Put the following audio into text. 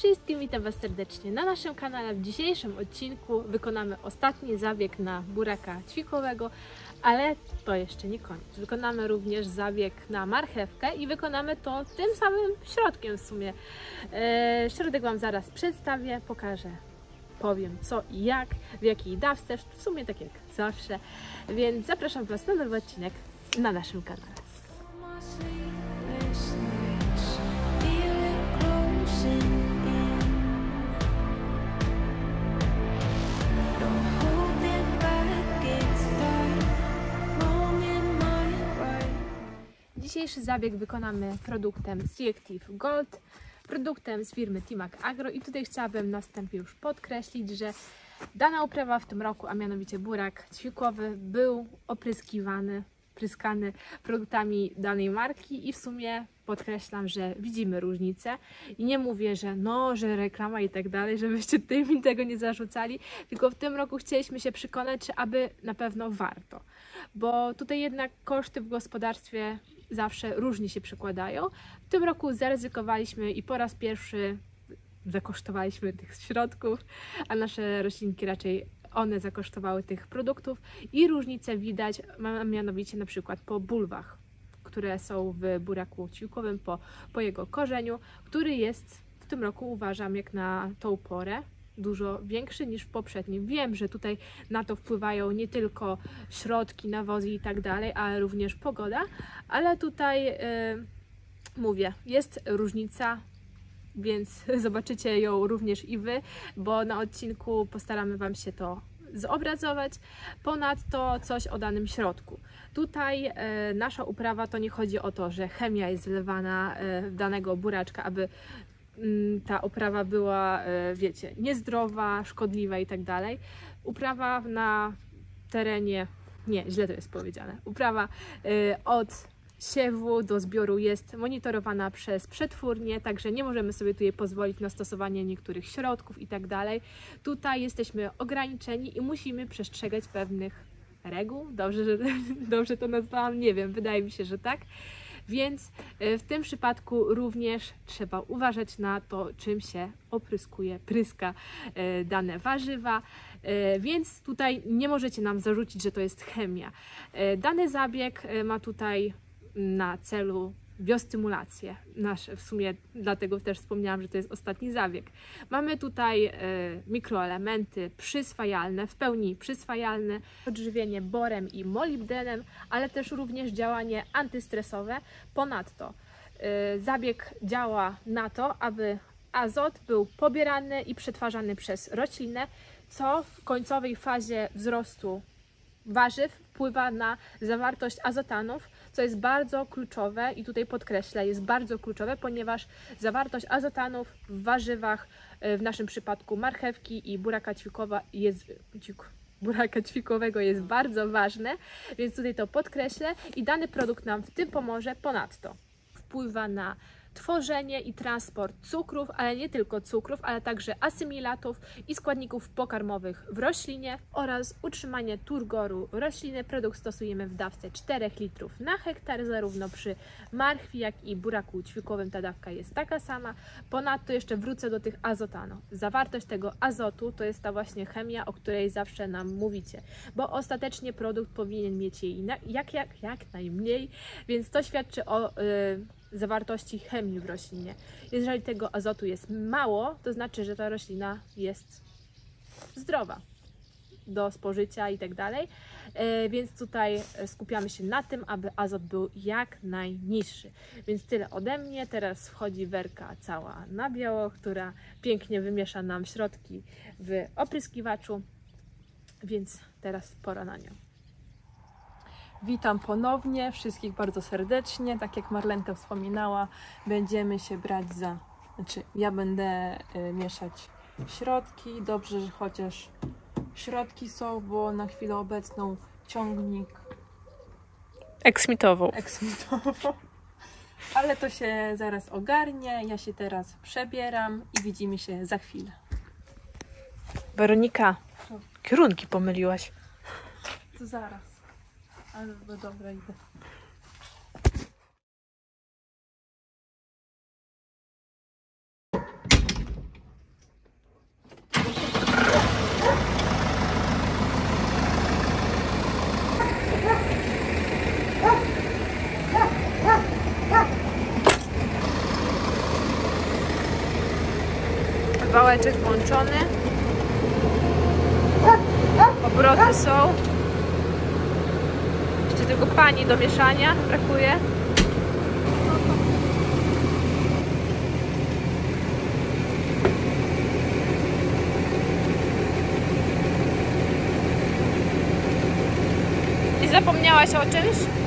wszystkim, witam Was serdecznie na naszym kanale. W dzisiejszym odcinku wykonamy ostatni zabieg na buraka ćwikłowego, ale to jeszcze nie koniec. Wykonamy również zabieg na marchewkę i wykonamy to tym samym środkiem w sumie. Środek Wam zaraz przedstawię, pokażę, powiem co i jak, w jakiej dawce, w sumie tak jak zawsze. Więc zapraszam Was na nowy odcinek na naszym kanale. Dzisiejszy zabieg wykonamy produktem Selective Gold, produktem z firmy Timac Agro i tutaj chciałabym na wstępie już podkreślić, że dana uprawa w tym roku, a mianowicie burak ćwikłowy, był pryskany produktami danej marki i w sumie podkreślam, że widzimy różnicę i nie mówię, że reklama i tak dalej, żebyście tutaj mi tego nie zarzucali, tylko w tym roku chcieliśmy się przekonać, czy aby na pewno warto, bo tutaj jednak koszty w gospodarstwie zawsze różnie się przekładają. W tym roku zaryzykowaliśmy i po raz pierwszy zakosztowaliśmy tych środków, a nasze roślinki raczej one zakosztowały tych produktów i różnicę widać, mianowicie na przykład po bulwach, które są w buraku ćwikłowym, po jego korzeniu, który jest w tym roku, uważam, jak na tą porę, dużo większy niż w poprzednim. Wiem, że tutaj na to wpływają nie tylko środki, nawozy i tak dalej, ale również pogoda, ale tutaj mówię, jest różnica, więc zobaczycie ją również i Wy, bo na odcinku postaramy Wam się to zobrazować. Ponadto coś o danym środku. Tutaj nasza uprawa to nie chodzi o to, że chemia jest wlewana w danego buraczka, aby ta uprawa była, wiecie, niezdrowa, szkodliwa i tak dalej. Uprawa na terenie, nie, źle to jest powiedziane, uprawa od siewu do zbioru jest monitorowana przez przetwórnię, także nie możemy sobie tutaj pozwolić na stosowanie niektórych środków i tak dalej. Tutaj jesteśmy ograniczeni i musimy przestrzegać pewnych reguł. Dobrze to nazwałam? Nie wiem, wydaje mi się, że tak. Więc w tym przypadku również trzeba uważać na to, czym się pryska dane warzywa, więc tutaj nie możecie nam zarzucić, że to jest chemia. Dany zabieg ma tutaj na celu biostymulację. W sumie dlatego też wspomniałam, że to jest ostatni zabieg. Mamy tutaj mikroelementy przyswajalne, w pełni przyswajalne, odżywienie borem i molibdenem, ale też również działanie antystresowe. Ponadto zabieg działa na to, aby azot był pobierany i przetwarzany przez roślinę, co w końcowej fazie wzrostu warzyw wpływa na zawartość azotanów, co jest bardzo kluczowe i tutaj podkreślę, jest bardzo kluczowe, ponieważ zawartość azotanów w warzywach, w naszym przypadku marchewki i buraka ćwikłowego jest bardzo ważne, więc tutaj to podkreślę i dany produkt nam w tym pomoże. Ponadto wpływa na tworzenie i transport cukrów, ale nie tylko cukrów, ale także asymilatów i składników pokarmowych w roślinie oraz utrzymanie turgoru rośliny. Produkt stosujemy w dawce 4 litrów na hektar, zarówno przy marchwi, jak i buraku ćwikłowym ta dawka jest taka sama. Ponadto jeszcze wrócę do tych azotanów. Zawartość tego azotu to jest ta właśnie chemia, o której zawsze nam mówicie, bo ostatecznie produkt powinien mieć jej jak najmniej, więc to świadczy o zawartości chemii w roślinie. Jeżeli tego azotu jest mało, to znaczy, że ta roślina jest zdrowa do spożycia i tak dalej, więc tutaj skupiamy się na tym, aby azot był jak najniższy. Więc tyle ode mnie. Teraz wchodzi werka cała na biało, która pięknie wymiesza nam środki w opryskiwaczu, więc teraz pora na nią. Witam ponownie wszystkich bardzo serdecznie. Tak jak Marlenka wspominała, będziemy się brać ja będę mieszać środki. Dobrze, że chociaż środki są, bo na chwilę obecną ciągnik eksmitował. Ale to się zaraz ogarnie. Ja się teraz przebieram i widzimy się za chwilę. Weronika, kierunki pomyliłaś. To zaraz. Ale no dobra, idę. Wałeczek włączony. Obroty są. Jeszcze tylko pani do mieszania brakuje. I zapomniałaś o czymś?